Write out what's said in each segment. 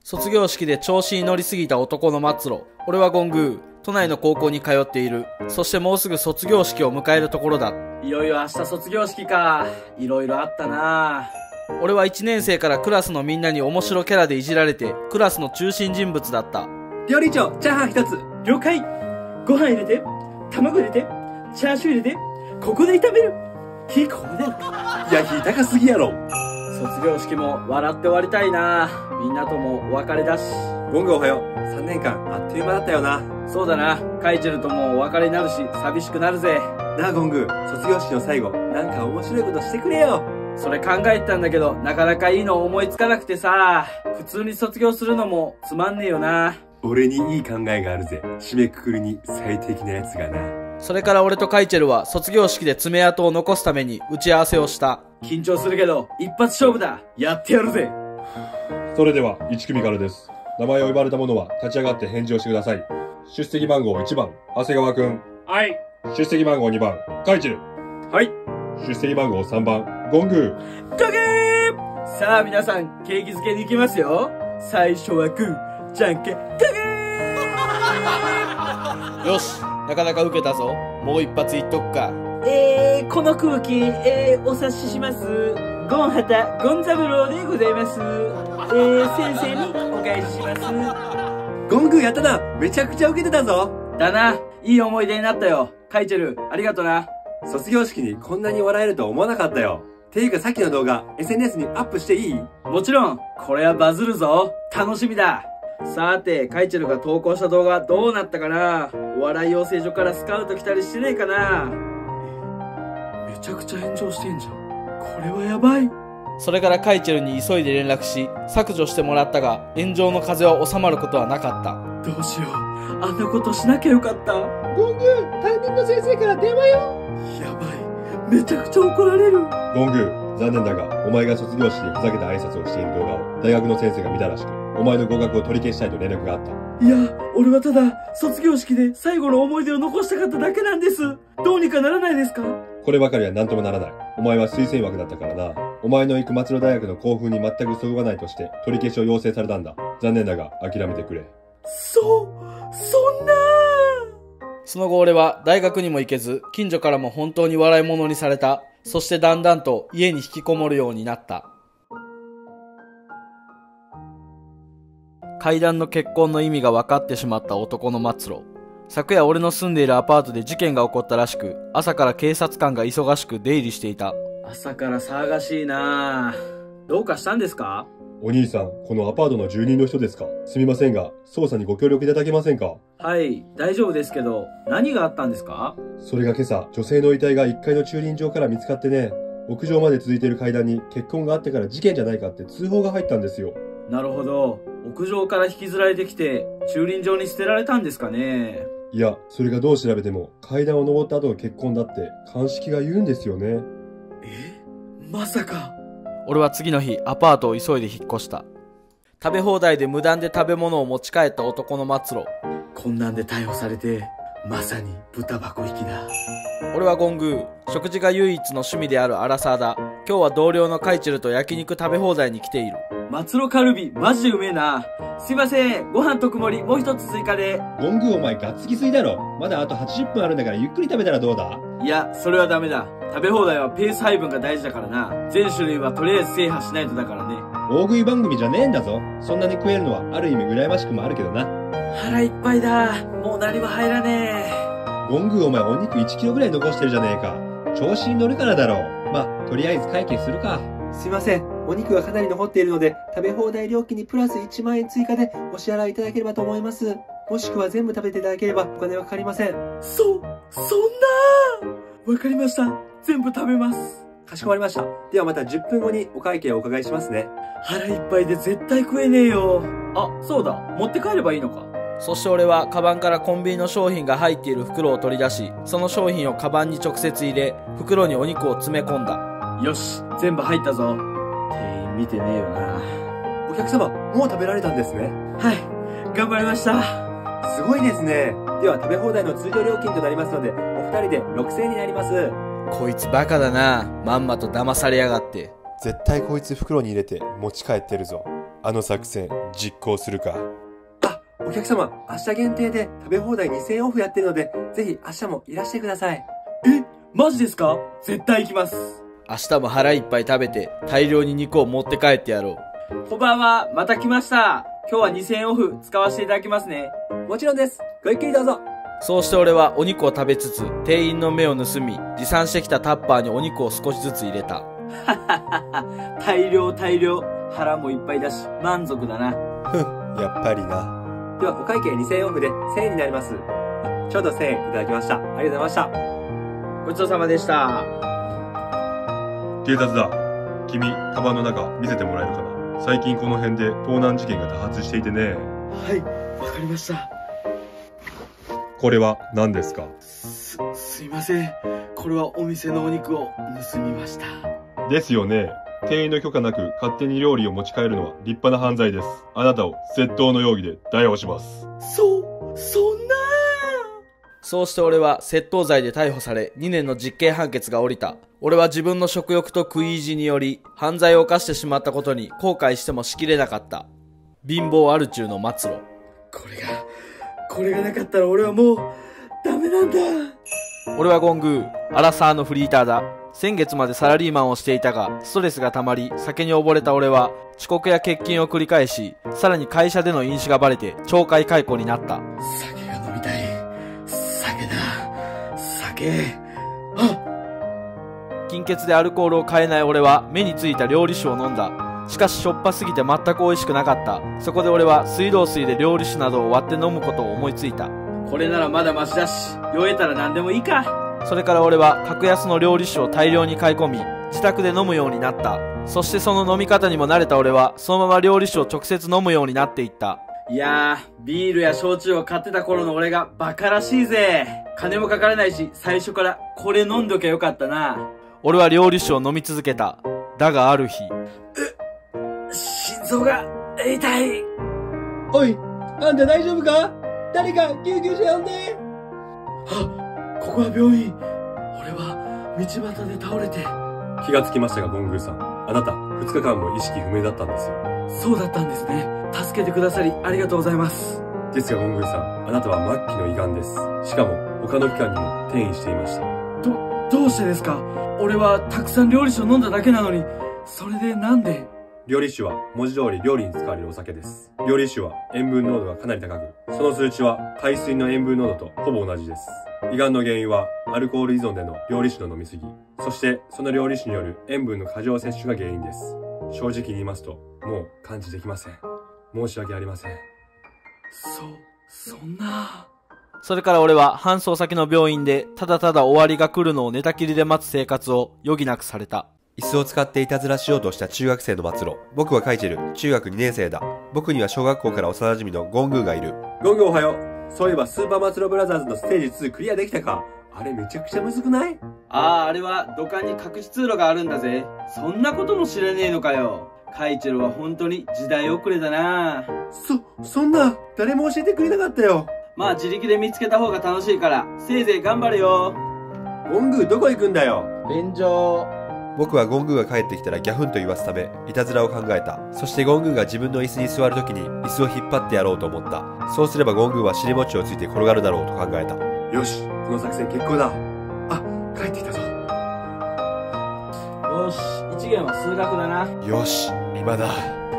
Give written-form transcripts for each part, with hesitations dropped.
卒業式で調子に乗りすぎた男の末路。俺はゴングー。都内の高校に通っている。そしてもうすぐ卒業式を迎えるところだ。 いよいよ明日卒業式か。いろいろあったな。 俺は1年生からクラスのみんなに面白キャラでいじられて、クラスの中心人物だった。 料理長、チャーハン一つ。了解。ご飯入れて、卵入れて、チャーシュー入れて、ここで炒める。火ここで。いや、火高すぎやろ。 卒業式も笑って終わりたいな。みんなともお別れだし。 ゴングおはよう。3年間あっという間だったよな。 そうだな。カイチェルともお別れになるし、寂しくなるぜ。 なあゴング、卒業式の最後、なんか面白いことしてくれよ。 それ考えてたんだけど、なかなかいいの思いつかなくてさ。普通に卒業するのもつまんねえよな。 俺にいい考えがあるぜ。締めくくりに最適なやつがな。 それから俺とカイチェルは卒業式で爪痕を残すために打ち合わせをした。 緊張するけど、一発勝負だ。やってやるぜ。 それでは1組からです。名前を呼ばれた者は立ち上がって返事をしてください。出席番号1番、長谷川くん。 はい。 出席番号2番、カイチェル。 はい。 出席番号3番、ゴングー。 かけー。さあ皆さん、景気づけに行きますよ。最初はグー、じゃんけん、かけー。よし、なかなか受けたぞ。もう一発言っとくか。 この空気、お察しします。ゴンハタ、ゴンザブローでございます。先生にお返しします。 ゴングーやったな。めちゃくちゃ受けてたぞ。 だな。いい思い出になったよ。カイチェル、ありがとな。 卒業式にこんなに笑えるとは思わなかったよ。ていうかさっきの動画、SNS にアップしていい？ もちろん。これはバズるぞ。楽しみだ。さて、カイチェルが投稿した動画どうなったかな？お笑い養成所からスカウト来たりしてねえかな？めちゃくちゃ炎上してんじゃん。これはやばい。 それからカイチェルに急いで連絡し、削除してもらったが、炎上の風は収まることはなかった。 どうしよう。あんなことしなきゃよかった。 ゴングー、担任の先生から電話よ。 やばい。めちゃくちゃ怒られる。 ゴングー、残念だが、お前が卒業式でふざけた挨拶をしている動画を大学の先生が見たらしく、お前の合格を取り消したいと連絡があった。 いや、俺はただ、卒業式で最後の思い出を残したかっただけなんです。どうにかならないですか？ こればかりは何ともならない。お前は推薦枠だったからな。お前の行く松野大学の校風に全くそぐわないとして取り消しを要請されたんだ。残念だが諦めてくれ。 そんな。 その後俺は大学にも行けず、近所からも本当に笑い物にされた。そしてだんだんと家に引きこもるようになった。階段の結婚の意味が分かってしまった男の末路。昨夜俺の住んでいるアパートで事件が起こったらしく、朝から警察官が忙しく出入りしていた。 朝から騒がしいな。どうかしたんですか？ お兄さん、このアパートの住人の人ですか？すみませんが、捜査にご協力いただけませんか？ はい、大丈夫ですけど、何があったんですか？ それが今朝、女性の遺体が1階の駐輪場から見つかってね、屋上まで続いている階段に血痕があってから事件じゃないかって通報が入ったんですよ。 なるほど。屋上から引きずられてきて、駐輪場に捨てられたんですかね。 いや、それがどう調べても、階段を登った後の血痕だって、鑑識が言うんですよね。 まさか。 俺は次の日、アパートを急いで引っ越した。食べ放題で無断で食べ物を持ち帰った男の末路。 こんなんで逮捕されて、まさに豚箱行きだ。 俺はゴングー。食事が唯一の趣味であるアラサーだ。今日は同僚のカイチェルと焼肉食べ放題に来ている。 松野カルビ、マジでうめえな。すいません、ご飯特盛り、もう一つ追加で。 ゴングーお前ガッツキすぎだろ。まだあと80分あるんだからゆっくり食べたらどうだ？ いや、それはダメだ。食べ放題はペース配分が大事だからな。全種類はとりあえず制覇しないとだからね。 大食い番組じゃねえんだぞ。そんなに食えるのはある意味羨ましくもあるけどな。 腹いっぱいだ。もう何も入らねえ。 ゴングーお前お肉1キロぐらい残してるじゃねえか。調子に乗るからだろう。まあ、とりあえず会計するか。 すいません。お肉がかなり残っているので、食べ放題料金にプラス1万円追加でお支払いいただければと思います。もしくは全部食べていただければお金はかかりません。 そんなー。わかりました。全部食べます。 かしこまりました。ではまた10分後にお会計をお伺いしますね。 腹いっぱいで絶対食えねえよ。あ、そうだ。持って帰ればいいのか。 そして俺はカバンからコンビニの商品が入っている袋を取り出し、その商品をカバンに直接入れ、袋にお肉を詰め込んだ。 よし、全部入ったぞ。店員見てねえよな。 お客様、もう食べられたんですね。 はい、頑張りました。 すごいですね。では食べ放題の通常料金となりますので、お二人で6000円になります。 こいつバカだな。まんまと騙されやがって。 絶対こいつ袋に入れて持ち帰ってるぞ。 あの作戦実行するか。 あ、お客様、明日限定で食べ放題2000円オフやってるので、ぜひ明日もいらしてください。 え、マジですか？絶対行きます。 明日も腹いっぱい食べて大量に肉を持って帰ってやろう。 こんばんは、また来ました。今日は2000円オフ使わせていただきますね。 もちろんです。ごゆっくりどうぞ。 そうして俺はお肉を食べつつ、店員の目を盗み、持参してきたタッパーにお肉を少しずつ入れた。 大量。腹もいっぱいだし、満足だな。 やっぱりな。 では、お会計2000円オフで1000円になります。ちょうど1000円いただきました。ありがとうございました。 ごちそうさまでした。 警察だ。君、カバンの中見せてもらえるかな。最近この辺で盗難事件が多発していてね。 はい、わかりました。 これは何ですか？ すいません。これはお店のお肉を盗みました。 ですよね。店員の許可なく勝手に料理を持ち帰るのは立派な犯罪です。あなたを窃盗の容疑で逮捕します。 そんな。 そうして俺は窃盗罪で逮捕され、2年の実刑判決が下りた。俺は自分の食欲と食い意地により、犯罪を犯してしまったことに後悔してもしきれなかった。貧乏アル中の末路。 これがなかったら俺はもう、ダメなんだ。 俺はゴングー、アラサーのフリーターだ。先月までサラリーマンをしていたが、ストレスが溜まり、酒に溺れた俺は、遅刻や欠勤を繰り返し、さらに会社での飲酒がバレて、懲戒解雇になった。 酒が飲みたい。酒。 金欠でアルコールを買えない俺は、目についた料理酒を飲んだ。しかししょっぱすぎて全く美味しくなかった。そこで俺は水道水で料理酒などを割って飲むことを思いついた。 これならまだマシだし、酔えたら何でもいいか。 それから俺は格安の料理酒を大量に買い込み、自宅で飲むようになった。そしてその飲み方にも慣れた俺は、そのまま料理酒を直接飲むようになっていった。 いやー、ビールや焼酎を買ってた頃の俺がバカらしいぜ。金もかからないし、最初からこれ飲んどきゃよかったな。 俺は料理酒を飲み続けた。だがある日、 心臓が痛い。 おい、あんた大丈夫か？誰か救急車呼んで。 ここは病院。俺は道端で倒れて。 気がつきましたが、ゴングーさん。あなた、2日間も意識不明だったんですよ。 そうだったんですね。助けてくださりありがとうございます。 ですが、ゴングーさん、あなたは末期の胃がんです。しかも、他の機関にも転移していました。 どうしてですか？俺はたくさん料理酒を飲んだだけなのに、それでなんで？ 料理酒は文字通り料理に使われるお酒です。料理酒は塩分濃度がかなり高く、その数値は海水の塩分濃度とほぼ同じです。胃がんの原因はアルコール依存での料理酒の飲みすぎ、そしてその料理酒による塩分の過剰摂取が原因です。正直に言いますと、もう完治できません。申し訳ありません。 そんな。 それから俺は搬送先の病院でただただ終わりが来るのを寝たきりで待つ生活を余儀なくされた。 椅子を使っていたずらしようとした中学生の末路。僕はカイチェル、中学2年生だ。僕には小学校から幼馴染のゴングーがいる。 ゴングーおはよう。そういえばスーパー末路ブラザーズのステージ2クリアできたか？あれめちゃくちゃむずくない？ あれは土管に隠し通路があるんだぜ。そんなことも知らねえのかよ。カイチェルは本当に時代遅れだな。 そんな、誰も教えてくれなかったよ。 まあ自力で見つけた方が楽しいから、せいぜい頑張れよ。 ゴングーどこ行くんだよ。 便所。 僕はゴングーが帰ってきたらギャフンと言わすため、いたずらを考えた。そしてゴングーが自分の椅子に座るときに椅子を引っ張ってやろうと思った。そうすればゴングーは尻餅をついて転がるだろうと考えた。 よし、この作戦決行だ。あ、帰ってきたぞ。 よし、一元は数学だな。 よし、今だ。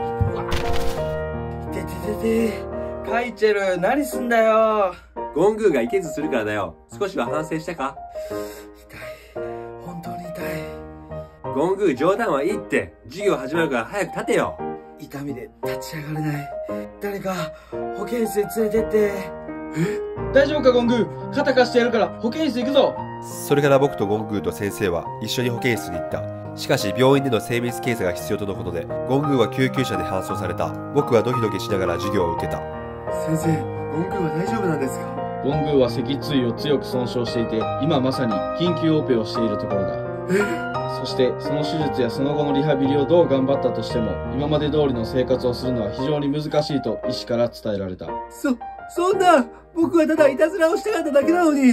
カイチェル、何すんだよ。 ゴングーがいけずするからだよ。少しは反省したか？ 痛い。本当に痛い。 ゴングー冗談はいいって。授業始まるから早く立てよ。 痛みで立ち上がれない。誰か保健室へ連れてって。大丈夫かゴングー？肩貸してやるから保健室行くぞ。 それから僕とゴングーと先生は一緒に保健室に行った。しかし病院での精密検査が必要とのことで、ゴングーは救急車で搬送された。僕はドキドキしながら授業を受けた。 先生、ゴングーは大丈夫なんですか？ ゴングーは脊椎を強く損傷していて、今まさに緊急オペをしているところだ。そしてその手術やその後のリハビリをどう頑張ったとしても、今まで通りの生活をするのは非常に難しいと医師から伝えられた。 そんな、僕はただいたずらをしたかっただけなのに。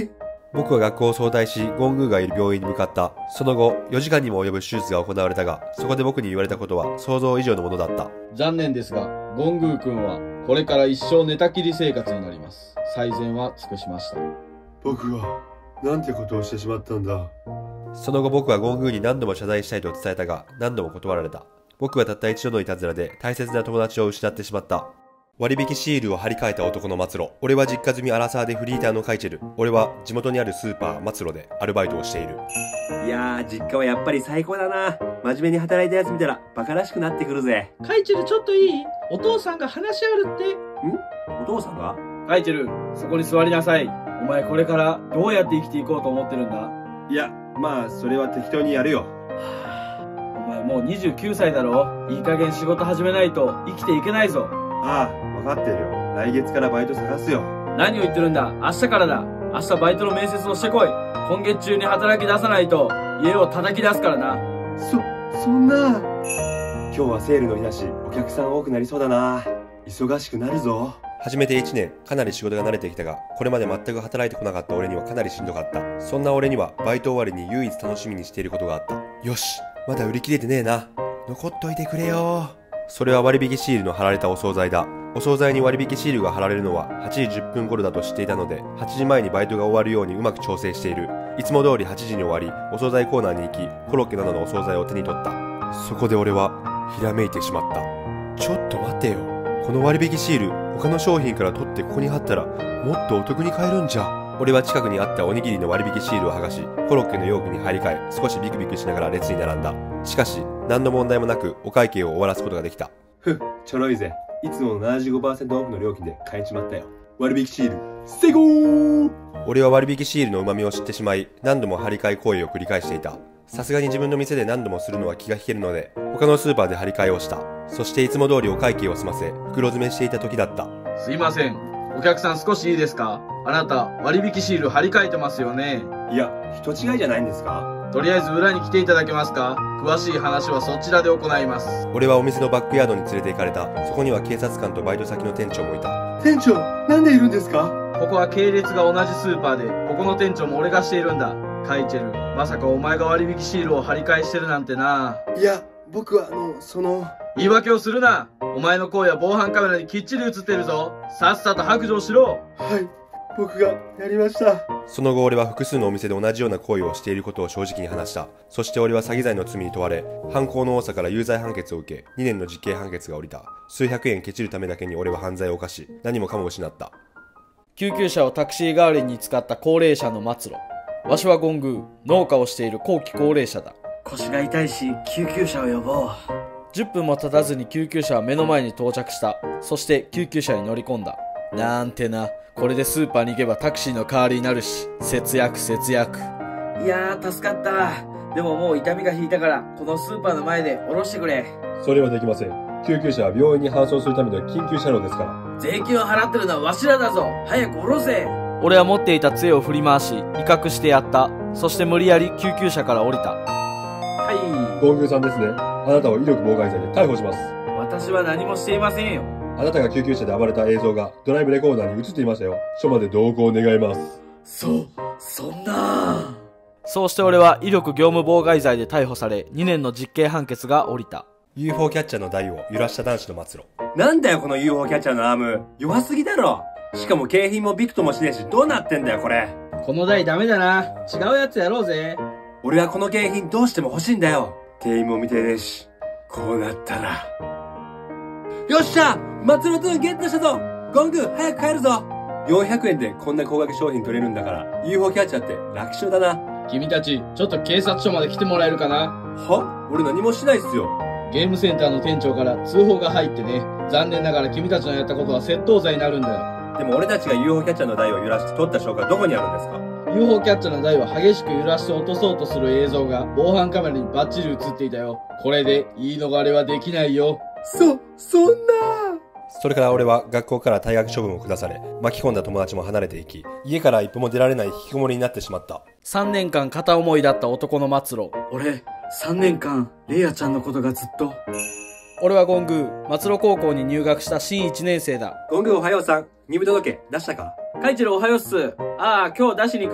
僕は学校を早退し、ゴングーがいる病院に向かった。その後、4時間にも及ぶ手術が行われたが、そこで僕に言われたことは想像以上のものだった。 残念ですが、ゴングー君はこれから一生寝たきり生活になります。最善は尽くしました。 僕は、なんてことをしてしまったんだ。 その後僕はゴングーに何度も謝罪したいと伝えたが、何度も断られた。僕はたった一度のいたずらで大切な友達を失ってしまった。割引シールを貼り替えた男の末路。俺は実家住みアラサーでフリーターのカイチェル。俺は地元にあるスーパー末路でアルバイトをしている。 いやー、実家はやっぱり最高だな。真面目に働いたやつ見たらバカらしくなってくるぜ。 カイチェルちょっといい？お父さんが話あるって。 お父さんが？ カイチェル、そこに座りなさい。お前これからどうやって生きていこうと思ってるんだ？ いや、まあ、それは適当にやるよ。 お前もう29歳だろ？いい加減仕事始めないと生きていけないぞ。 ああ、わかってるよ。来月からバイト探すよ。 何を言ってるんだ？明日からだ。明日バイトの面接をしてこい。今月中に働き出さないと家を叩き出すからな。 そんな。今日はセールの日だし、お客さん多くなりそうだな。忙しくなるぞ。 始めて1年、かなり仕事が慣れてきたが、これまで全く働いてこなかった俺にはかなりしんどかった。そんな俺にはバイト終わりに唯一楽しみにしていることがあった。よし、まだ売り切れてねえな。残っといてくれよ。それは割引シールの貼られたお惣菜だ。お惣菜に割引シールが貼られるのは8時10分頃だと知っていたので、8時前にバイトが終わるようにうまく調整している。いつも通り8時に終わり、お惣菜コーナーに行き、コロッケなどのお惣菜を手に取った。そこで俺はひらめいてしまった。ちょっと待てよ。この割引シール、他の商品から取ってここに貼ったらもっとお得に買えるんじゃ。俺は近くにあったおにぎりの割引シールを剥がし、コロッケの容器に入り替え、少しビクビクしながら列に並んだ。しかし何の問題もなくお会計を終わらすことができた。 ちょろいぜ。いつもの 75% オフの料金で買えちまったよ。割引シール成功。 俺は割引シールの旨味を知ってしまい、何度も張り替え行為を繰り返していた。さすがに自分の店で何度もするのは気が引けるので、他のスーパーで張り替えをした。そしていつも通りお会計を済ませ、袋詰めしていた時だった。 すいません。お客さん少しいいですか？あなた、割引シール貼り替えてますよね。 いや、人違いじゃないんですか？ とりあえず裏に来ていただけますか？詳しい話はそちらで行います。 俺はお店のバックヤードに連れて行かれた。そこには警察官とバイト先の店長もいた。 店長、なんでいるんですか？ ここは系列が同じスーパーで、ここの店長も俺がしているんだ。カイチェル、まさかお前が割引シールを貼り替えしてるなんてな。 いや、僕は言い訳をするな。お前の行為は防犯カメラにきっちり映ってるぞ。さっさと白状しろ。 はい、僕がやりました。 その後俺は複数のお店で同じような行為をしていることを正直に話した。そして俺は詐欺罪の罪に問われ、犯行の多さから有罪判決を受け、2年の実刑判決が下りた。数百円ケチるためだけに俺は犯罪を犯し、何もかも失った。 救急車をタクシー代わりに使った高齢者の末路。わしはゴングー、農家をしている後期高齢者だ。 腰が痛いし救急車を呼ぼう。 10分も経たずに救急車は目の前に到着した。そして救急車に乗り込んだ。なんてな、これでスーパーに行けばタクシーの代わりになるし、節約。 いやー、助かった。でももう痛みが引いたから、このスーパーの前で降ろしてくれ。 それはできません。救急車は病院に搬送するための緊急車両ですから。 税金を払ってるのはわしらだぞ。早く降ろせ。 俺は持っていた杖を振り回し、威嚇してやった。そして無理やり救急車から降りた。 はい。 ゴングーさんですね。あなたを威力妨害罪で逮捕します。 私は何もしていませんよ。 あなたが救急車で暴れた映像がドライブレコーダーに映っていましたよ。署まで同行願います。 そんな。 そうして俺は威力業務妨害罪で逮捕され、2年の実刑判決が下りた。 UFO キャッチャーの台を揺らした男子の末路。 なんだよこの UFO キャッチャーのアーム。弱すぎだろ。しかも景品もビクともしねえし、どうなってんだよこれ。 この台ダメだな。違うやつやろうぜ。 俺はこの景品どうしても欲しいんだよ。店員も見てねえし。こうなったら。よっしゃ、松野トゥーンゲットしたぞ。ゴングー早く帰るぞ。400円でこんな高額商品取れるんだから、UFO キャッチャーって楽勝だな。 君たち、ちょっと警察署まで来てもらえるかな？ は？俺何もしないっすよ。 ゲームセンターの店長から通報が入ってね。残念ながら君たちのやったことは窃盗罪になるんだよ。 でも俺たちが UFO キャッチャーの台を揺らして取った証拠はどこにあるんですか？ UFO キャッチャーの台を激しく揺らして落とそうとする映像が防犯カメラにバッチリ映っていたよ。これで言い逃れはできないよ。 そんな。 それから俺は学校から退学処分を下され、巻き込んだ友達も離れていき、家から一歩も出られない引きこもりになってしまった。 3年間片思いだった男の末路。 俺、3年間、レイヤちゃんのことがずっと。 俺はゴングー、末路高校に入学した新1年生だ。 ゴングーおはようさん、入部届出したか？ カイチェルおはようっす。ああ、今日出しに行くよ。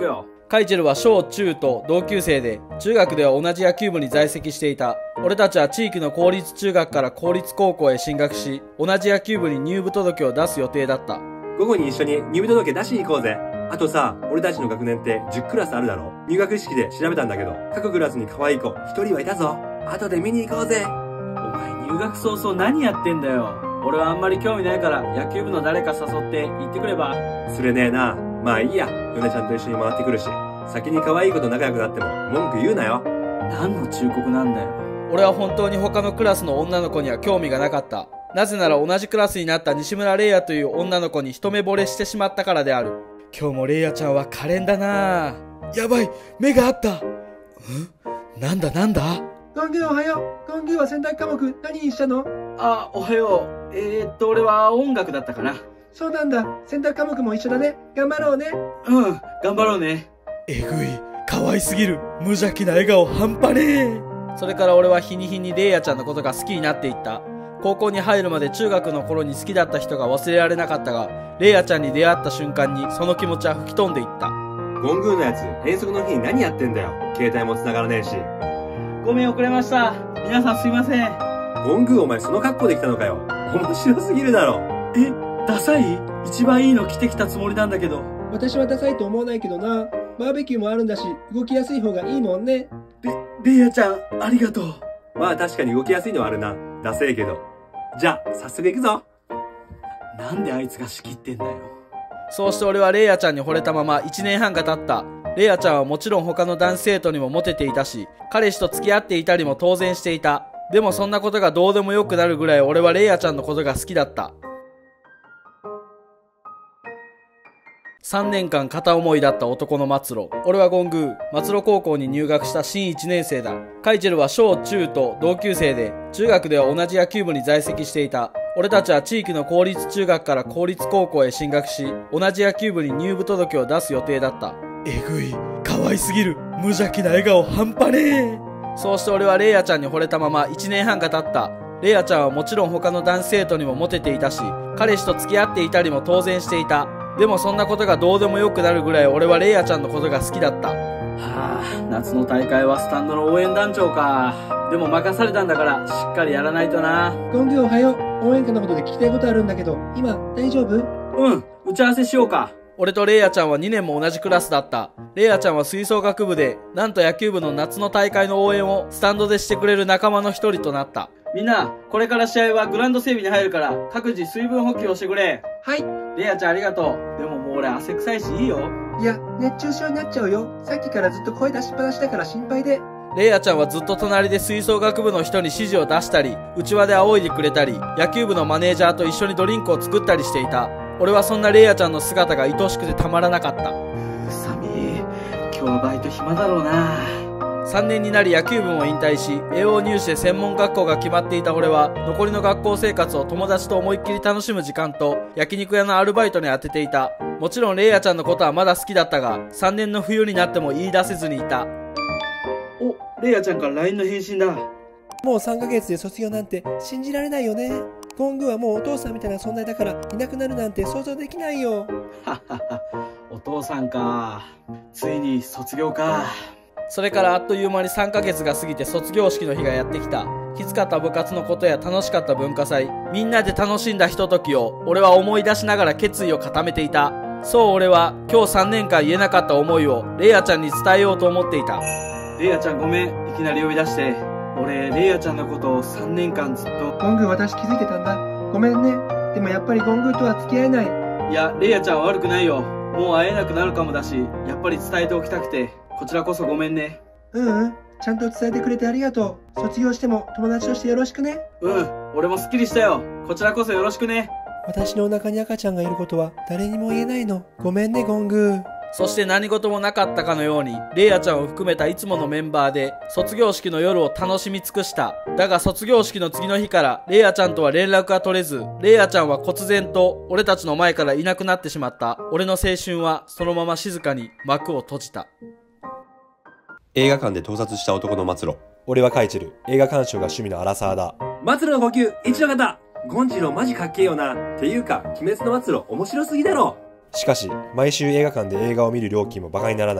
カイチェルは小中と同級生で、中学では同じ野球部に在籍していた。俺たちは地域の公立中学から公立高校へ進学し、同じ野球部に入部届を出す予定だった。 午後に一緒に入部届出しに行こうぜ。あとさ、俺たちの学年って10クラスあるだろ。入学式で調べたんだけど、各クラスに可愛い子1人はいたぞ。後で見に行こうぜ。 お前入学早々何やってんだよ。俺はあんまり興味ないから野球部の誰か誘って行ってくれば。 それねえな。まあいいや。ヨネちゃんと一緒に回ってくるし。先に可愛い子と仲良くなっても文句言うなよ。 何の忠告なんだよ。 俺は本当に他のクラスの女の子には興味がなかった。なぜなら同じクラスになった西村玲也という女の子に一目惚れしてしまったからである。今日も玲也ちゃんは可憐だなぁ。やばい、目があった。なんだなんだ。 ゴングーおはよう。ゴングーは選択科目何にしたの？ あ、おはよう。俺は音楽だったかな。 そうなんだ。選択科目も一緒だね。頑張ろうね。 うん、頑張ろうね。 えぐい、可愛すぎる。無邪気な笑顔半端ねえ。それから俺は日に日に玲也ちゃんのことが好きになっていった。高校に入るまで中学の頃に好きだった人が忘れられなかったが、玲也ちゃんに出会った瞬間にその気持ちは吹き飛んでいった。 ゴングーのやつ、遠足の日に何やってんだよ。携帯も繋がらねえし。 ごめん遅れました。皆さんすいません。 ゴングーお前その格好で来たのかよ。面白すぎるだろ。 え、ダサい？一番いいの着てきたつもりなんだけど。 私はダサいと思わないけどな。バーベキューもあるんだし、動きやすい方がいいもんね。 レイヤちゃん、ありがとう。 まあ確かに動きやすいのはあるな。ダセえけど。じゃあ、早速行くぞ。 なんであいつが仕切ってんだよ。 そうして俺はレイヤちゃんに惚れたまま1年半が経った。レイヤちゃんはもちろん他の男子生徒にもモテていたし、彼氏と付き合っていたりも当然していた。でもそんなことがどうでもよくなるぐらい俺はレイヤちゃんのことが好きだった。3年間片思いだった男の末路。俺はゴングー。末路高校に入学した新1年生だ。カイチェルは小中と同級生で、中学では同じ野球部に在籍していた。俺たちは地域の公立中学から公立高校へ進学し、同じ野球部に入部届を出す予定だった。えぐい。可愛すぎる。無邪気な笑顔半端ねえ。そうして俺はレイヤちゃんに惚れたまま1年半が経った。レイヤちゃんはもちろん他の男子生徒にもモテていたし、彼氏と付き合っていたりも当然していた。でもそんなことがどうでもよくなるぐらい俺はレイヤちゃんのことが好きだった。 はあ、夏の大会はスタンドの応援団長か。でも任されたんだからしっかりやらないとな。 ゴングーおはよう。応援歌のことで聞きたいことあるんだけど、今大丈夫？ うん、打ち合わせしようか。 俺とレイヤちゃんは2年も同じクラスだった。レイヤちゃんは吹奏楽部で、なんと野球部の夏の大会の応援をスタンドでしてくれる仲間の一人となった。 みんな、これから試合はグラウンド整備に入るから、各自水分補給をしてくれ。 はい。 レイヤちゃんありがとう。でももう俺汗臭いしいいよ。 いや、熱中症になっちゃうよ。さっきからずっと声出しっぱなしだから心配で。 レイヤちゃんはずっと隣で吹奏楽部の人に指示を出したり、内輪で仰いでくれたり、野球部のマネージャーと一緒にドリンクを作ったりしていた。俺はそんなレイヤちゃんの姿が愛しくてたまらなかった。 サミー、今日バイト暇だろうな。 3年になり野球部も引退し、栄養入試で専門学校が決まっていた俺は、残りの学校生活を友達と思いっきり楽しむ時間と、焼肉屋のアルバイトに当てていた。もちろんレイヤちゃんのことはまだ好きだったが、3年の冬になっても言い出せずにいた。 お、レイヤちゃんから LINE の返信だ。 もう3ヶ月で卒業なんて信じられないよね。ゴングーはもうお父さんみたいな存在だからいなくなるなんて想像できないよ。 ははは、お父さんか。ついに卒業か。 それからあっという間に3ヶ月が過ぎて卒業式の日がやってきた。きつかった部活のことや楽しかった文化祭、みんなで楽しんだひとときを俺は思い出しながら決意を固めていた。そう俺は今日3年間言えなかった思いをレイヤちゃんに伝えようと思っていた。 レイヤちゃんごめん、いきなり呼び出して。俺、レイヤちゃんのことを3年間ずっと。 ゴングー私気づいてたんだ。ごめんね。でもやっぱりゴングーとは付き合えない。 いや、レイヤちゃんは悪くないよ。もう会えなくなるかもだし、やっぱり伝えておきたくて。こちらこそごめんね。 ちゃんと伝えてくれてありがとう。卒業しても友達としてよろしくね。 俺もスッキリしたよ。こちらこそよろしくね。 私のお腹に赤ちゃんがいることは誰にも言えないの。ごめんね、ゴングー。 そして何事もなかったかのように、レイヤちゃんを含めたいつものメンバーで、卒業式の夜を楽しみ尽くした。だが卒業式の次の日から、レイヤちゃんとは連絡が取れず、レイヤちゃんは忽然と、俺たちの前からいなくなってしまった。俺の青春は、そのまま静かに幕を閉じた。 映画館で盗撮した男の末路。俺はカイチェル。映画鑑賞が趣味のアラサーだ。 末路の呼吸、一の方。ゴンジローマジかっけえよな。っていうか、鬼滅の末路面白すぎだろ。 しかし、毎週映画館で映画を見る料金も馬鹿にならない。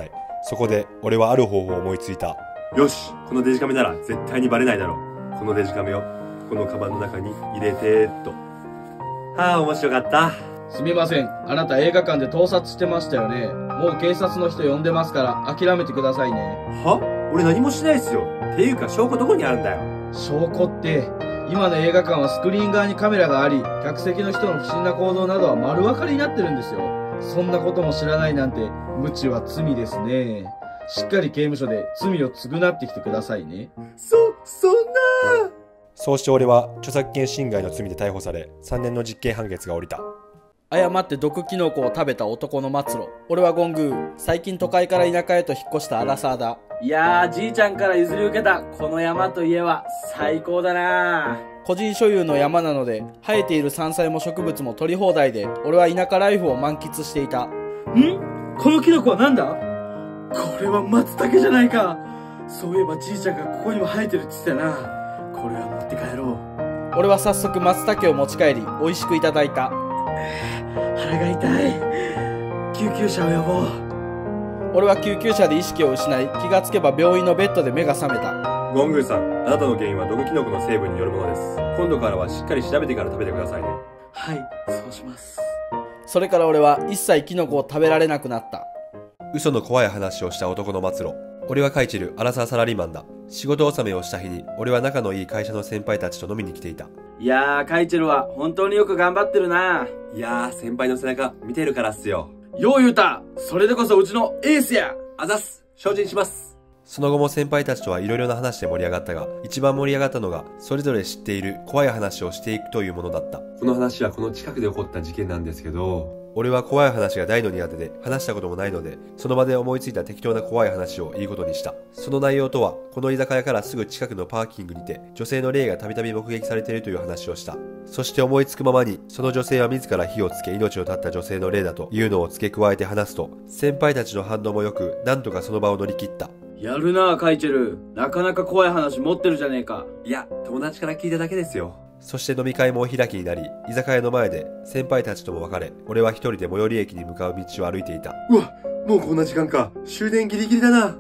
そこで俺はある方法を思いついた。 よし、このデジカメなら絶対にバレないだろう。このデジカメをこのカバンの中に入れてーっと。ああ、面白かった。 すみません。あなた映画館で盗撮してましたよね。もう警察の人呼んでますから諦めてくださいね。 は？俺何もしないっすよ。っていうか証拠どこにあるんだよ。 証拠って、今の映画館はスクリーン側にカメラがあり、客席の人の不審な行動などは丸分かりになってるんですよ。そんなことも知らないなんて、無知は罪ですね。しっかり刑務所で罪を償ってきてくださいね。 そんな。 そうして俺は著作権侵害の罪で逮捕され、3年の実刑判決が下りた。 誤って毒キノコを食べた男の末路。俺はゴングー。最近都会から田舎へと引っ越したアラサーだ。 いやー、じいちゃんから譲り受けたこの山と家は最高だな。 個人所有の山なので、生えている山菜も植物も取り放題で、俺は田舎ライフを満喫していた。 このキノコはなんだ？これは松茸じゃないか。そういえばじいちゃんがここにも生えてるって言ってたな。これは持って帰ろう。 俺は早速松茸を持ち帰り、美味しくいただいた。 腹が痛い。救急車を呼ぼう。 俺は救急車で意識を失い、気がつけば病院のベッドで目が覚めた。 ゴングーさん、あなたの原因は毒キノコの成分によるものです。今度からはしっかり調べてから食べてくださいね。 はい、そうします。 それから俺は一切キノコを食べられなくなった。 嘘の怖い話をした男の末路。俺はカイチェル、アラサーサラリーマンだ。仕事納めをした日に、俺は仲のいい会社の先輩たちと飲みに来ていた。 いやー、カイチェルは本当によく頑張ってるな。 いやー、先輩の背中見てるからっすよ。 よう言うた。それでこそうちのエースや。 あざっす。精進します。 その後も先輩たちとはいろいろな話で盛り上がったが、一番盛り上がったのが、それぞれ知っている怖い話をしていくというものだった。 この話はこの近くで起こった事件なんですけど、 俺は怖い話が大の苦手で話したこともないので、その場で思いついた適当な怖い話を言うことにした。その内容とは、この居酒屋からすぐ近くのパーキングにて、女性の霊がたびたび目撃されているという話をした。そして思いつくままに、その女性は自ら火をつけ命を絶った女性の霊だというのを付け加えて話すと、先輩たちの反応もよく、なんとかその場を乗り切った。 やるな、カイチェル。なかなか怖い話持ってるじゃねえか。 いや、友達から聞いただけですよ。 そして飲み会もお開きになり、居酒屋の前で先輩たちとも別れ、俺は一人で最寄り駅に向かう道を歩いていた。 うわ、もうこんな時間か。終電ギリギリだな。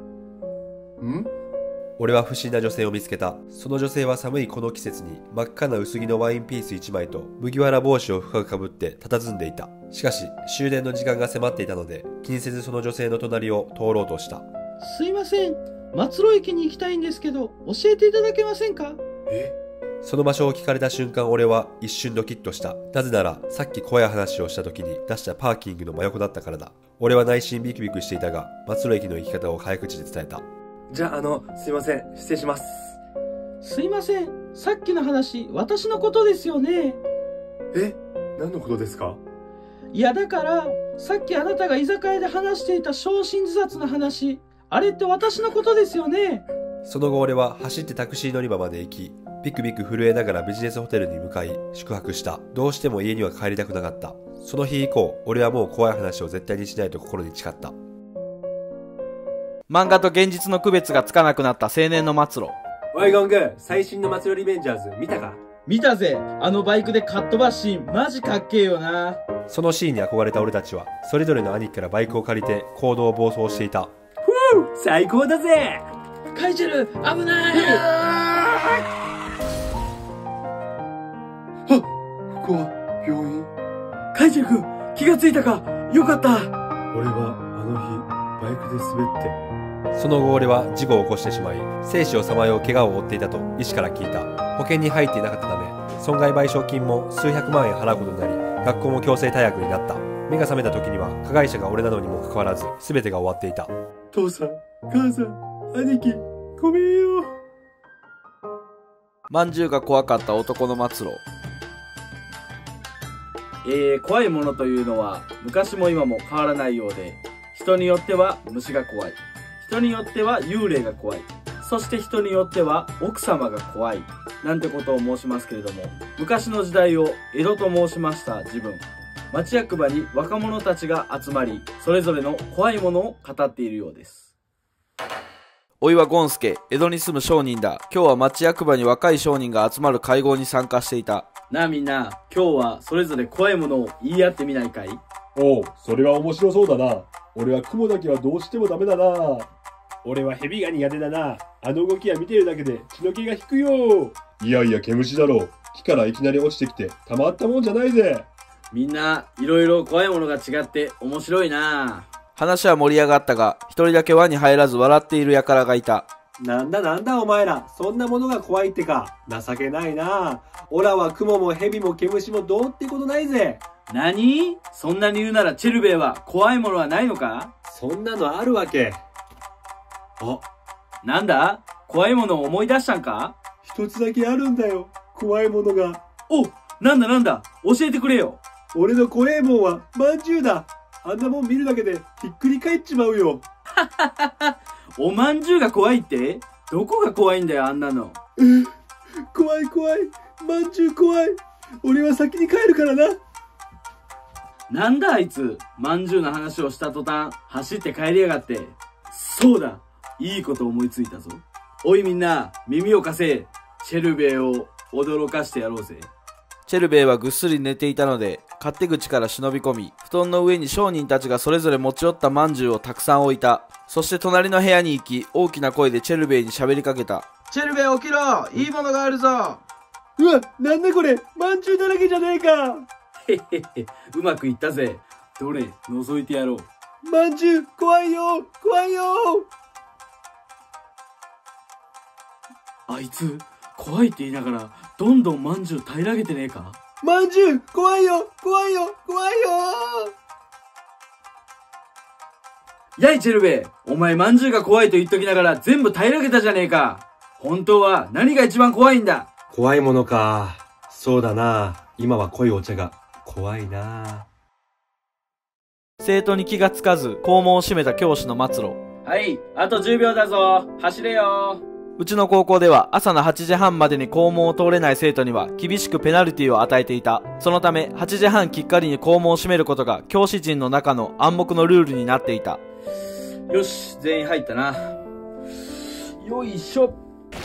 俺は不審な女性を見つけた。その女性は寒いこの季節に真っ赤な薄着のワインピース1枚と麦わら帽子を深くかぶって佇んでいた。しかし終電の時間が迫っていたので、気にせずその女性の隣を通ろうとした。 すいません。松路駅に行きたいんですけど、教えていただけませんか？ その場所を聞かれた瞬間、俺は一瞬ドキッとした。なぜなら、さっき怖い話をした時に出したパーキングの真横だったからだ。俺は内心ビクビクしていたが、松路駅の行き方を早口で伝えた。 じゃあ、すいません。失礼します。 すいません。さっきの話、私のことですよね。 何のことですか？ いやだから、さっきあなたが居酒屋で話していた焼身自殺の話、あれって私のことですよね。 その後俺は走ってタクシー乗り場まで行き、ビクビク震えながらビジネスホテルに向かい宿泊した。どうしても家には帰りたくなかった。その日以降、俺はもう怖い話を絶対にしないと心に誓った。 漫画と現実の区別がつかなくなった青年の末路。 おいゴング、最新の末路リベンジャーズ見たか？ 見たぜ。あのバイクでカットバッシーン、マジかっけえよな。 そのシーンに憧れた俺たちは、それぞれの兄貴からバイクを借りて行動を暴走していた。 最高だぜ。 カイチェル、危ない。 ここは病院？ カイチェル君、気がついたか？よかった。 俺はあの日バイクで滑って。 その後俺は事故を起こしてしまい、生死をさまよう怪我を負っていたと医師から聞いた。保険に入っていなかったため、損害賠償金も数百万円払うことになり、学校も強制退学になった。目が覚めた時には加害者が俺なのにもかかわらず、全てが終わっていた。 父さん、母さん、兄貴、ごめんよ。 まんじゅうが怖かった男の末路。 怖いものというのは昔も今も変わらないようで、人によっては虫が怖い、人によっては幽霊が怖い、そして人によっては奥様が怖いなんてことを申しますけれども、昔の時代を江戸と申しました自分、町役場に若者たちが集まり、それぞれの怖いものを語っているようです。 おいはゴンスケ、江戸に住む商人だ。今日は町役場に若い商人が集まる会合に参加していた。 なあみんな、今日はそれぞれ怖いものを言い合ってみないかい？ おう、それは面白そうだな。 俺は雲だけはどうしてもダメだな。俺は蛇が苦手だな。あの動きは見てるだけで血の気が引くよ。いやいや毛虫だろう。木からいきなり落ちてきてたまったもんじゃないぜ。 みんないろいろ怖いものが違って面白いな。 話は盛り上がったが、一人だけ輪に入らず笑っている輩がいた。 なんだお前ら、そんなものが怖いってか。情けないな。オラは雲も蛇も毛虫もどうってことないぜ。 何？そんなに言うならチェルベイは怖いものはないのか？ そんなのあるわけ。あ、 なんだ？怖いものを思い出したんか？ 一つだけあるんだよ、怖いものが。 お、なんだ教えてくれよ。 俺の怖いもんはまんじゅうだ。あんなもん見るだけでひっくり返っちまうよ。 おまんじゅうが怖いって？どこが怖いんだよ、あんなの。 怖い。まんじゅう怖い。俺は先に帰るからな。 なんだあいつ、まんじゅうの話をした途端、走って帰りやがって。そうだ、いいこと思いついたぞ。おいみんな、耳を貸せ。チェルベイを驚かしてやろうぜ。 チェルベイはぐっすり寝ていたので、勝手口から忍び込み、布団の上に商人たちがそれぞれ持ち寄ったまんじゅうをたくさん置いた。そして隣の部屋に行き、大きな声でチェルベイに喋りかけた。 チェルベイ起きろ、いいものがあるぞ。 うわ、なんだこれ、まんじゅうだらけじゃねえか。 へへへ、うまくいったぜ。どれ、覗いてやろう。 まんじゅう、怖いよ。 あいつ、怖いって言いながら、どんどんまんじゅう平らげてねえか？ まんじゅう、怖いよ。 やいチェルベイ、お前まんじゅうが怖いと言っときながら全部平らげたじゃねえか。本当は何が一番怖いんだ？ 怖いものか。そうだな。今は濃いお茶が怖いな。 生徒に気がつかず、校門を閉めた教師の末路。 はい、あと10秒だぞ。走れよ。 うちの高校では朝の8時半までに校門を通れない生徒には厳しくペナルティを与えていた。そのため8時半きっかりに校門を閉めることが教師陣の中の暗黙のルールになっていた。 よし、全員入ったな。よいしょ。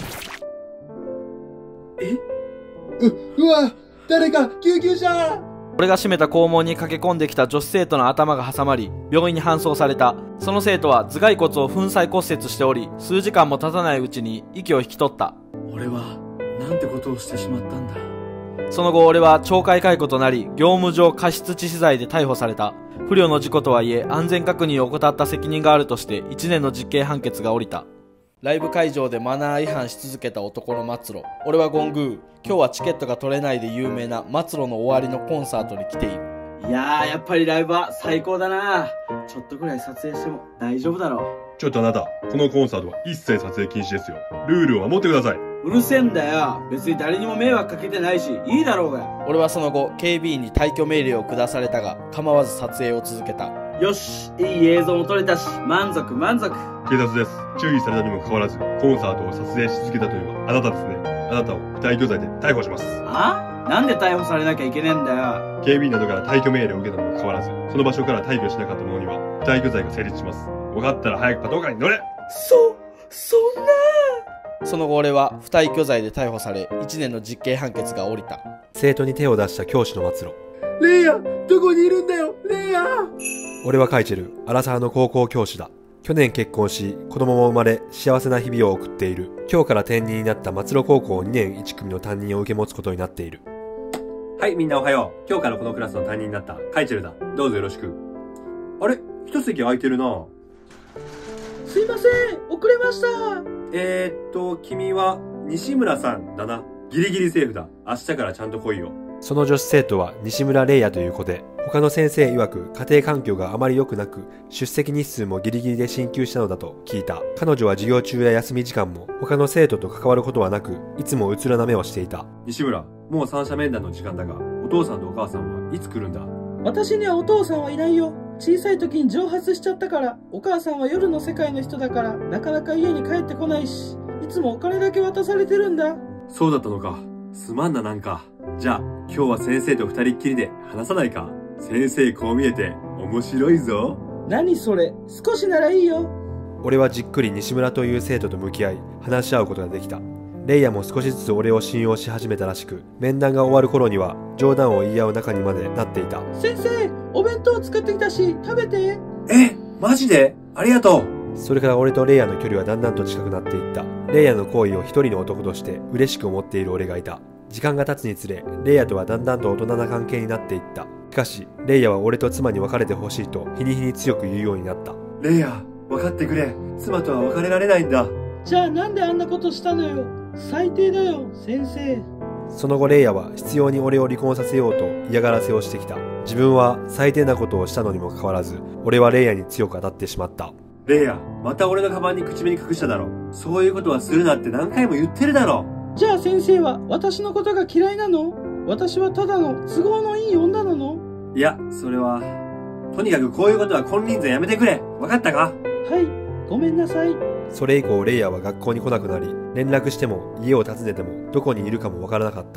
うわ、誰か救急車。 俺が閉めた校門に駆け込んできた女子生徒の頭が挟まり、病院に搬送された。その生徒は頭蓋骨を粉砕骨折しており、数時間も経たないうちに息を引き取った。 俺は、なんてことをしてしまったんだ。 その後俺は懲戒解雇となり、業務上過失致死罪で逮捕された。不慮の事故とはいえ、安全確認を怠った責任があるとして、1年の実刑判決が下りた。ライブ会場でマナー違反し続けた男の末路。俺はゴングー。今日はチケットが取れないで有名な末路の終わりのコンサートに来ている。 いやー、やっぱりライブは最高だな。ちょっとくらい撮影しても大丈夫だろう。 ちょっとあなた、このコンサートは一切撮影禁止ですよ。ルールを守ってください。 うるせえんだよ。別に誰にも迷惑かけてないし、いいだろうが。 俺はその後、警備員に退去命令を下されたが、構わず撮影を続けた。 よし、いい映像も撮れたし、満足。 警察です。注意されたにもかかわらず、コンサートを撮影し続けたというのはあなたですね。あなたを不退去罪で逮捕します。 あ？なんで逮捕されなきゃいけねえんだよ。 警備員などから退去命令を受けたにもかかわらず、その場所から退去しなかった者には、不退去罪が成立します。分かったら早くパトカーに乗れ。 そんな。 その後俺は不退去罪で逮捕され、1年の実刑判決が下りた。 生徒に手を出した教師の末路。 レイヤ、どこにいるんだよ、レイヤ。 俺はカイチェル、アラサーの高校教師だ。去年結婚し、子供も生まれ、幸せな日々を送っている。今日から転任になった末路高校2年1組の担任を受け持つことになっている。 はい、みんなおはよう。今日からこのクラスの担任になったカイチェルだ。どうぞよろしく。あれ、一席空いてるな。 すいません、遅れました。 君は西村さんだな。ギリギリセーフだ。明日からちゃんと来いよ。 その女子生徒は西村玲也という子で、他の先生曰く家庭環境があまり良くなく、出席日数もギリギリで進級したのだと聞いた。彼女は授業中や休み時間も他の生徒と関わることはなく、いつもうつろな目をしていた。 西村、もう三者面談の時間だが、お父さんとお母さんはいつ来るんだ？ 私にはお父さんはいないよ。小さい時に蒸発しちゃったから、お母さんは夜の世界の人だから、なかなか家に帰ってこないし、いつもお金だけ渡されてるんだ。 そうだったのか。すまんななんか。じゃあ、今日は先生と二人っきりで話さないか。先生こう見えて面白いぞ。 何それ、少しならいいよ。 俺はじっくり西村という生徒と向き合い、話し合うことができた。レイヤも少しずつ俺を信用し始めたらしく、面談が終わる頃には冗談を言い合う仲にまでなっていた。 先生、お弁当作ってきたし、食べて。 マジでありがとう。 それから俺とレイヤの距離はだんだんと近くなっていった。レイヤの行為を一人の男として嬉しく思っている俺がいた。時間が経つにつれ、レイヤとはだんだんと大人な関係になっていった。しかし、レイヤは俺と妻に別れてほしいと日に日に強く言うようになった。 レイヤ、分かってくれ。妻とは別れられないんだ。 じゃあなんであんなことしたのよ。最低だよ、先生。 その後レイヤは執拗に俺を離婚させようと嫌がらせをしてきた。自分は最低なことをしたのにもかかわらず、俺はレイヤに強く当たってしまった。 レイヤ、また俺のカバンに口紅隠しただろ。そういうことはするなって何回も言ってるだろ。 じゃあ先生は私のことが嫌いなの？私はただの都合のいい女なの？ いや、それは。とにかくこういうことは金輪際やめてくれ。わかったか？ はい、ごめんなさい。 それ以降レイヤは学校に来なくなり、連絡しても家を訪ねてもどこにいるかもわからなかった。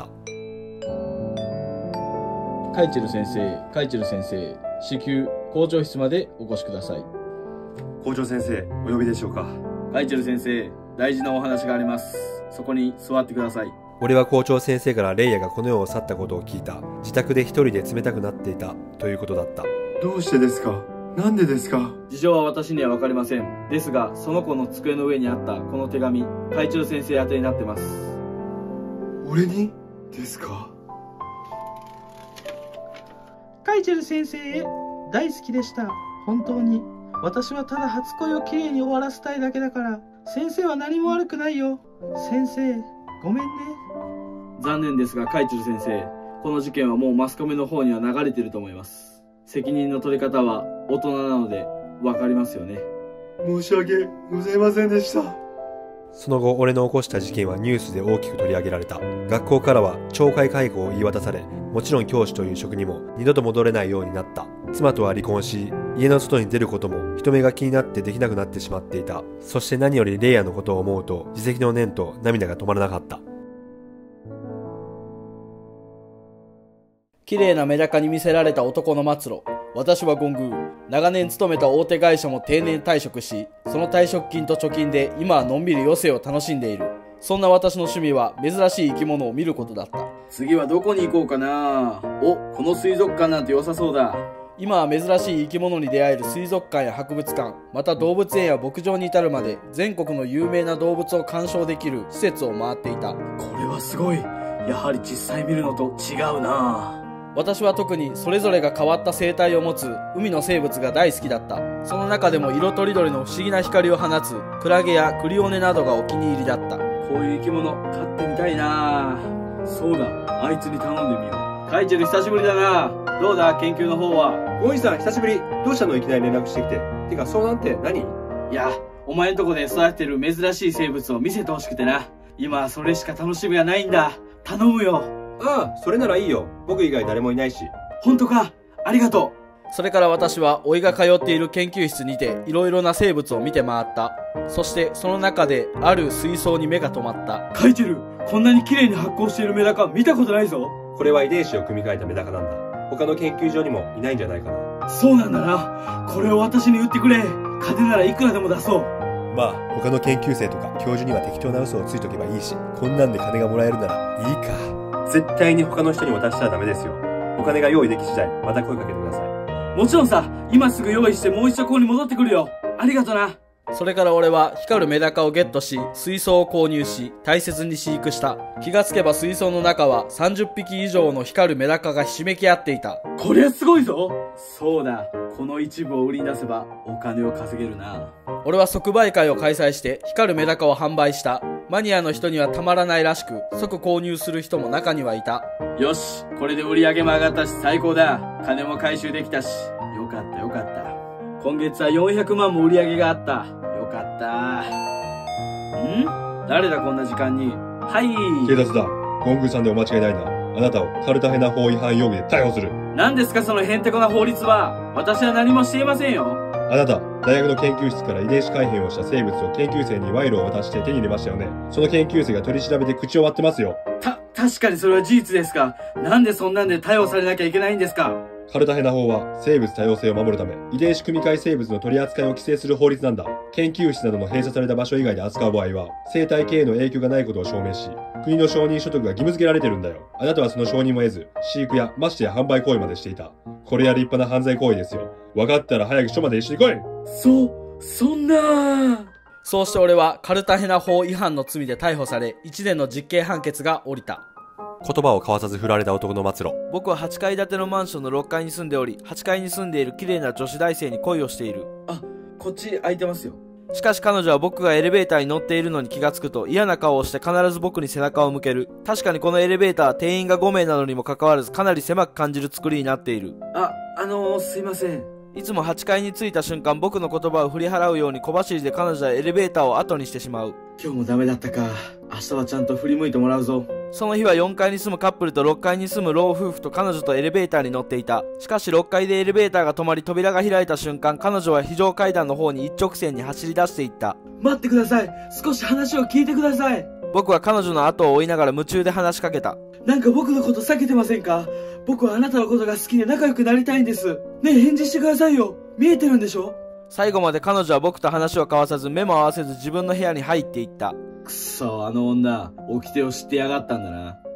カイチェル先生、至急校長室までお越しください。 校長先生、お呼びでしょうか？ カイチェル先生、大事なお話があります。そこに座ってください。 俺は校長先生からレイヤがこの世を去ったことを聞いた。自宅で一人で冷たくなっていたということだった。 どうしてですか？なんでですか？ 事情は私には分かりません。ですが、その子の机の上にあったこの手紙、カイチェル先生宛てになってます。 俺にですか？ カイチェル先生へ、大好きでした。本当に。私はただ初恋をきれいに終わらせたいだけだから、先生は何も悪くないよ。先生、ごめんね。 残念ですが、カイチェル先生、この事件はもうマスコミの方には流れていると思います。責任の取り方は大人なので分かりますよね。 申し訳ございませんでした。 その後俺の起こした事件はニュースで大きく取り上げられた。学校からは懲戒解雇を言い渡され、もちろん教師という職にも二度と戻れないようになった。妻とは離婚し、家の外に出ることも人目が気になってできなくなってしまっていた。そして何よりレイヤのことを思うと自責の念と涙が止まらなかった。 綺麗なメダカに魅せられた男の末路。私はゴングー。長年勤めた大手会社も定年退職し、その退職金と貯金で今はのんびり余生を楽しんでいる。そんな私の趣味は珍しい生き物を見ることだった。 次はどこに行こうかな。お、この水族館なんて良さそうだ。 今は珍しい生き物に出会える水族館や博物館、また動物園や牧場に至るまで全国の有名な動物を鑑賞できる施設を回っていた。 これはすごい。やはり実際見るのと違うな。 私は特にそれぞれが変わった生態を持つ海の生物が大好きだった。その中でも色とりどりの不思議な光を放つクラゲやクリオネなどがお気に入りだった。 こういう生き物飼ってみたいな。そうだ、あいつに頼んでみよう。カイチェル久しぶりだな。どうだ研究の方は。 ゴイさん久しぶり。どうしたの？いきなり連絡してきて。てかそうなんて何？ いや、お前んとこで育てる珍しい生物を見せてほしくてな。今はそれしか楽しみがないんだ。頼むよ。 ああ、それならいいよ。僕以外誰もいないし。 本当か？ありがとう。それから私は甥が通っている研究室にていろいろな生物を見て回った。そしてその中である水槽に目が留まった。 カイチェル、こんなに綺麗に発光しているメダカ見たことないぞ。 これは遺伝子を組み換えたメダカなんだ。他の研究所にもいないんじゃないかな。 そうなんだな。これを私に売ってくれ。金ならいくらでも出そう。 まあ他の研究生とか教授には適当な嘘をついとけばいいし、こんなんで金がもらえるならいいか。 絶対に他の人に渡したらダメですよ。お金が用意でき次第また声かけてください。 もちろんさ、今すぐ用意してもう一度ここに戻ってくるよ。ありがとな。 それから俺は光るメダカをゲットし、水槽を購入し、大切に飼育した。気がつけば水槽の中は30匹以上の光るメダカがひしめき合っていた。 こりゃすごいぞ。そうだ、この一部を売り出せばお金を稼げるな。 俺は即売会を開催して光るメダカを販売した。マニアの人にはたまらないらしく、即購入する人も中にはいた。 よし、これで売り上げも上がったし最高だ。金も回収できたし、よかったよかった。今月は400万も売り上げがあった。よかった。誰だこんな時間に。はい。 警察だ。ゴングーさんでお間違いないな。あなたをカルタヘナ法違反容疑で逮捕する。 何ですかそのヘンテコな法律は。私は何もしていませんよ。 あなた、大学の研究室から遺伝子改変をした生物を研究生に賄賂を渡して手に入れましたよね。その研究生が取り調べで口を割ってますよ。 確かにそれは事実ですが、なんでそんなんで逮捕されなきゃいけないんですか？ カルタヘナ法は生物多様性を守るため、遺伝子組み換え生物の取り扱いを規制する法律なんだ。研究室などの閉鎖された場所以外で扱う場合は、生態系への影響がないことを証明し、国の承認所得が義務付けられてるんだよ。あなたはその承認も得ず、飼育やましてや販売行為までしていた。これは立派な犯罪行為ですよ。分かったら早く署まで一緒に来い。 そんな。 そうして俺はカルタヘナ法違反の罪で逮捕され、1年の実刑判決が下りた。 言葉を交わさず振られた男の末路。 僕は8階建てのマンションの6階に住んでおり、8階に住んでいる綺麗な女子大生に恋をしている。 こっち空いてますよ。 しかし彼女は僕がエレベーターに乗っているのに気がつくと嫌な顔をして必ず僕に背中を向ける。確かにこのエレベーターは定員が5名なのにもかかわらずかなり狭く感じる作りになっている。 すいません。 いつも8階に着いた瞬間僕の言葉を振り払うように小走りで彼女はエレベーターを後にしてしまう。 今日もダメだったか。明日はちゃんと振り向いてもらうぞ。 その日は4階に住むカップルと6階に住む老夫婦と彼女とエレベーターに乗っていた。しかし6階でエレベーターが止まり扉が開いた瞬間、彼女は非常階段の方に一直線に走り出していった。 待ってください。少し話を聞いてください。 僕は彼女の後を追いながら夢中で話しかけた。 なんか僕のこと避けてませんか？僕はあなたのことが好きで仲良くなりたいんです。ねえ、返事してくださいよ。見えてるんでしょ？ 最後まで彼女は僕と話を交わさず目も合わせず自分の部屋に入っていった。 くそ、あの女、掟を知ってやがったんだな。